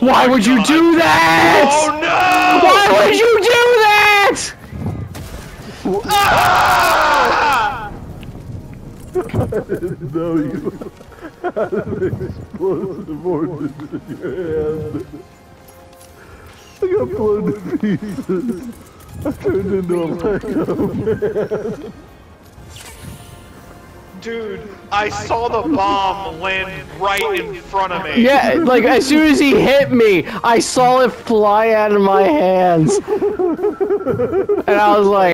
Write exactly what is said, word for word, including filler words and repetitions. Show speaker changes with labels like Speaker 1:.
Speaker 1: Why would you do that?
Speaker 2: Oh no!
Speaker 1: Why would you do that?
Speaker 2: Ah!
Speaker 3: I didn't know you had an explosive ordnance in your hand. I got blown to pieces. I turned into a Lego man.
Speaker 2: Dude, I saw the bomb land right in front of me.
Speaker 1: Yeah, like as soon as he hit me, I saw it fly out of my hands. And I was like,